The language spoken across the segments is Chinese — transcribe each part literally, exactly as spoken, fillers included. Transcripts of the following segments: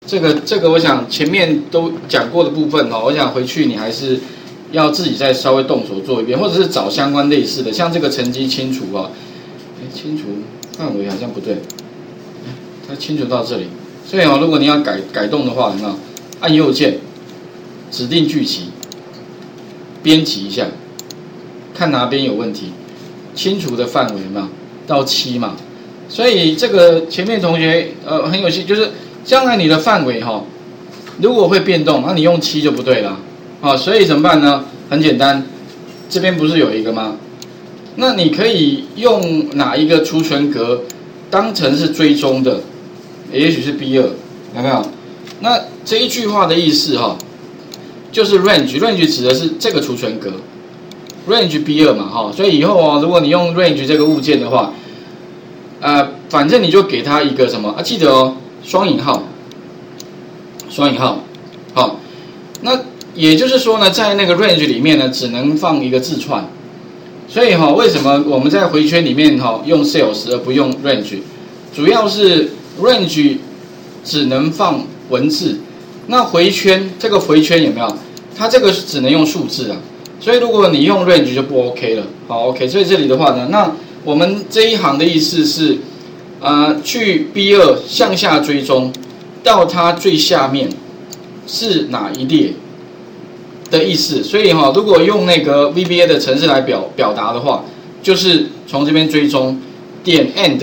这个这个，我想前面都讲过的部分哦，我想回去你还是要自己再稍微动手做一遍，或者是找相关类似的，像这个层级清除啊，哎，清除范围好像不对，它清除到这里，所以哦，如果你要改改动的话，有没有按右键，指定剧集，编辑一下，看哪边有问题，清除的范围嘛，到七嘛，所以这个前面同学呃很有趣，就是将来你的范围哈、哦，如果会变动，那你用七就不对了。啊，所以怎么办呢？很简单，这边不是有一个吗？那你可以用哪一个储存格当成是追踪的？也许是 B 二，有没有？那这一句话的意思哈，就是 range，range 指的是这个储存格 ，range B 二嘛哈，所以以后哦，如果你用 range 这个物件的话，呃，反正你就给它一个什么啊？记得哦，双引号，双引号，好，那。也就是说呢，在那个 range 里面呢，只能放一个字串，所以哈、哦，为什么我们在回圈里面哈、哦、用 sales 而不用 range？ 主要是 range 只能放文字，那回圈这个回圈有没有？它这个只能用数字啊，所以如果你用 range 就不 OK 了。好 ，OK， 所以这里的话呢，那我们这一行的意思是，呃，去 B 二 向下追踪到它最下面是哪一列？的意思，所以哈、哦，如果用那个 V B A 的程式来表表达的话，就是从这边追踪点 end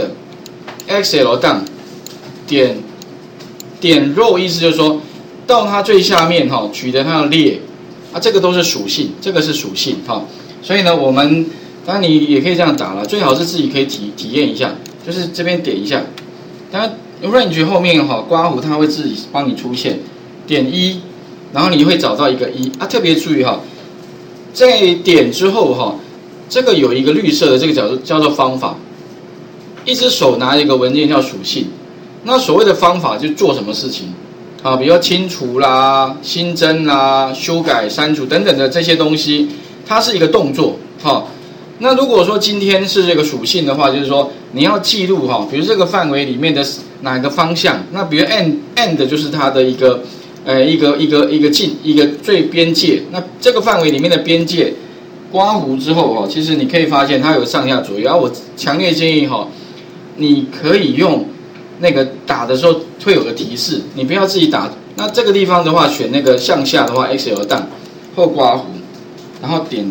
X L 档点点 row， 意思就是说到它最下面哈、哦，取得它的列啊，这个都是属性，这个是属性哈、哦，所以呢，我们当然你也可以这样打了，最好是自己可以体体验一下，就是这边点一下，当然 range 后面哈、哦、刮胡它会自己帮你出现点一。然后你会找到一个一啊，特别注意哈，在点之后哈，这个有一个绿色的这个叫做叫做方法，一只手拿一个文件叫属性，那所谓的方法就做什么事情啊，比如说清除啦、新增啦、修改、删除等等的这些东西，它是一个动作哈。那如果说今天是这个属性的话，就是说你要记录哈，比如这个范围里面的哪个方向，那比如 end end 就是它的一个。呃，一个一个一个近一个最边界，那这个范围里面的边界，刮胡之后哦，其实你可以发现它有上下左右。然后我强烈建议哈、哦，你可以用那个打的时候会有个提示，你不要自己打。那这个地方的话，选那个向下的话 ，X L 档后刮胡，然后点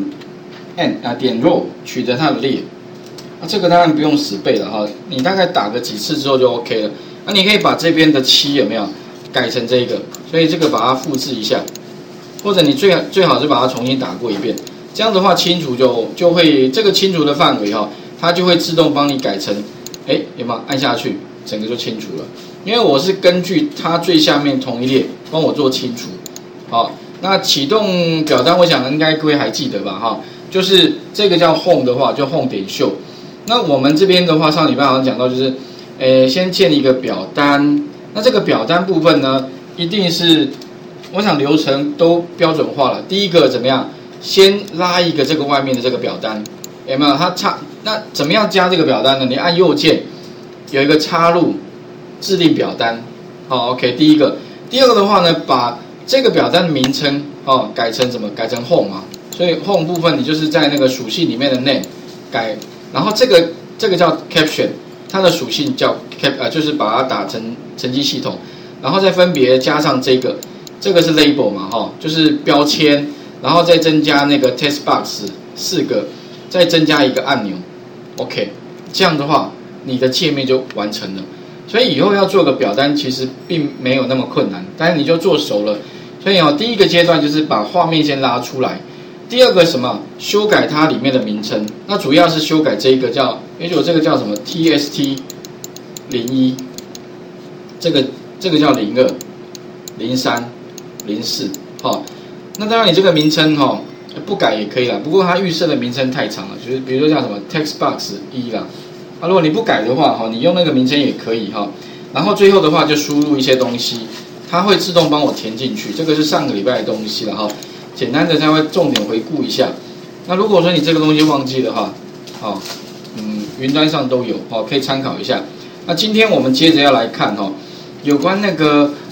N 啊点 row 取得它的列。那这个当然不用死背了哈，你大概打个几次之后就 OK 了。那你可以把这边的七有没有？改成这个，所以这个把它复制一下，或者你最最好是把它重新打过一遍，这样的话清除就就会这个清除的范围哈、哦，它就会自动帮你改成，哎，有没有按下去，整个就清除了。因为我是根据它最下面同一列帮我做清除，好，那启动表单，我想应该各位还记得吧哈，就是这个叫 home 的话，就 home 点 show。那我们这边的话，上礼拜好像讲到就是，诶，先建立一个表单。那这个表单部分呢，一定是，我想流程都标准化了。第一个怎么样？先拉一个这个外面的这个表单，有没有？它插那怎么样加这个表单呢？你按右键，有一个插入，制定表单。好 ，OK。第一个，第二个的话呢，把这个表单的名称哦改成什么？改成 home 嘛。所以 home 部分你就是在那个属性里面的 name 改，然后这个这个叫 caption。它的属性叫 cap 呃，就是把它打成成绩系统，然后再分别加上这个，这个是 label 嘛，哈、哦，就是标签，然后再增加那个 text box 四个，再增加一个按钮 ，OK， 这样的话你的界面就完成了。所以以后要做个表单其实并没有那么困难，但是你就做熟了。所以哦，第一个阶段就是把画面先拉出来。第二个什么？修改它里面的名称，那主要是修改这一个叫，也许我这个叫什么 T S T 零一，这个这个叫零二、零三、零四，好，那当然你这个名称哈、哦、不改也可以啦，不过它预设的名称太长了，就是比如说叫什么 text box 一啦，啊如果你不改的话哈，你用那个名称也可以哈，然后最后的话就输入一些东西，它会自动帮我填进去，这个是上个礼拜的东西了哈。简单的，它会重点回顾一下。那如果说你这个东西忘记的话，哦，嗯，云端上都有，哦，可以参考一下。那今天我们接着要来看哈、哦，有关那个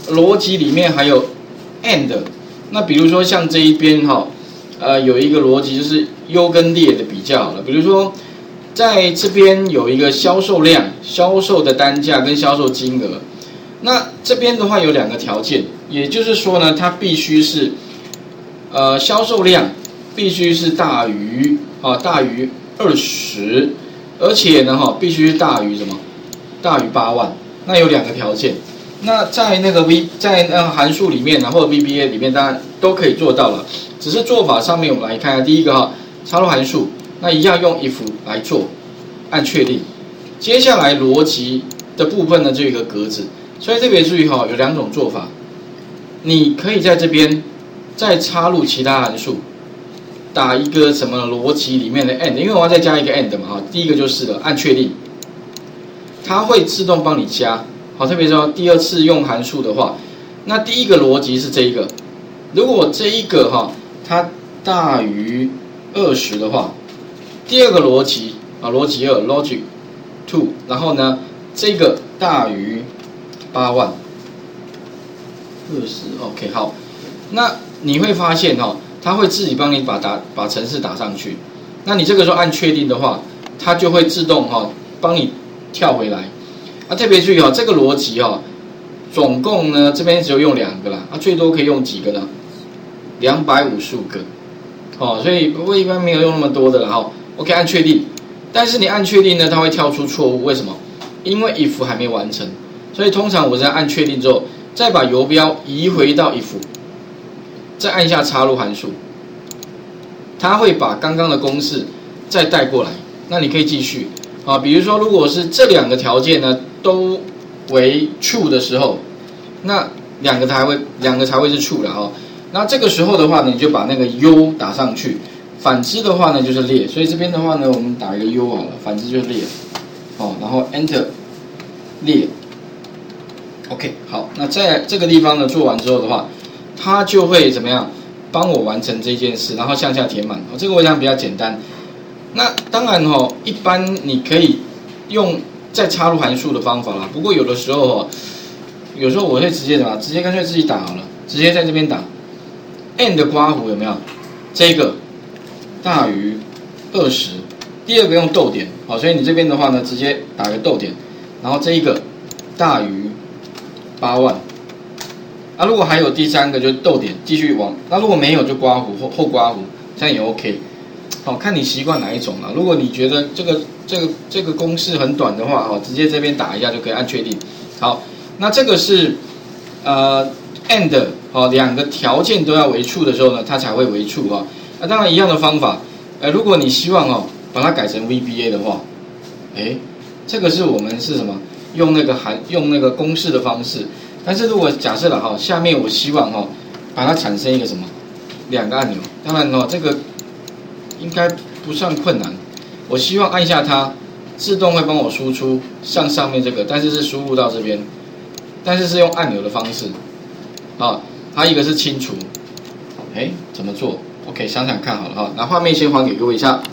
逻辑里面还有 and， 那比如说像这一边哈，呃，有一个逻辑就是优跟劣的比较好了，比如说在这边有一个销售量、销售的单价跟销售金额，那这边的话有两个条件，也就是说呢，它必须是呃销售量必须是大于啊大于二十，而且呢哈必须大于什么？大于八万。那有两个条件。那在那个 V 在那个函数里面呢，或者 V B A 里面，当然都可以做到了。只是做法上面，我们来看一下。第一个哈，插入函数，那一样用 if 来做，按确定。接下来逻辑的部分呢，就有一个格子。所以特别注意哈，有两种做法。你可以在这边再插入其他函数，打一个什么逻辑里面的 and， 因为我要再加一个 and 嘛哈。第一个就是了，按确定，它会自动帮你加。好，特别说第二次用函数的话，那第一个逻辑是这一个，如果这一个哈它大于二十的话，第二个逻辑啊逻辑二 logic two， 然后呢这个大于八万二十 ，OK 好，那你会发现哈，它会自己帮你把打把程式打上去，那你这个时候按确定的话，它就会自动哈帮你跳回来。啊，特别注意哈，这个逻辑哈，总共呢这边只有用两个啦，啊最多可以用几个呢？两百五十五个，哦，所以我一般没有用那么多的啦哈。OK， 按确定，但是你按确定呢，它会跳出错误，为什么？因为 if 还没完成，所以通常我在按确定之后，再把游标移回到 if， 再按下插入函数，它会把刚刚的公式再带过来，那你可以继续。啊，比如说，如果是这两个条件呢都为 true 的时候，那两个才会两个才会是 true 了哈。那这个时候的话呢，你就把那个 u 打上去，反之的话呢就是列。所以这边的话呢，我们打一个 u 好了，反之就是列。哦，然后 enter 列。OK， 好，那在这个地方呢做完之后的话，它就会怎么样帮我完成这件事，然后向下填满。哦，这个我想比较简单。那当然哈、哦，一般你可以用再插入函数的方法啦。不过有的时候哦，有时候我会直接怎么，直接干脆自己打好了，直接在这边打 ，and 的刮弧有没有？这个大于二十，第二个用逗点，好，所以你这边的话呢，直接打个逗点，然后这一个大于八万。啊，如果还有第三个就逗点，继续往，那如果没有就刮弧后后刮弧，这样也 OK。好，看你习惯哪一种啦。如果你觉得这个这个这个公式很短的话，哦，直接这边打一下就可以按确定。好，那这个是呃 and 哦，两个条件都要为 true 的时候呢，它才会为 true 啊。那当然一样的方法，呃，如果你希望哦把它改成 V B A 的话，哎，这个是我们是什么？用那个含用那个公式的方式。但是如果假设了哈，下面我希望哈把它产生一个什么两个按钮，当然哦这个。应该不算困难，我希望按下它，自动会帮我输出像上面这个，但是是输入到这边，但是是用按钮的方式，啊，还有一个是清除，哎，怎么做 ？OK， 想想看好了哈，那画面先还给各位一下。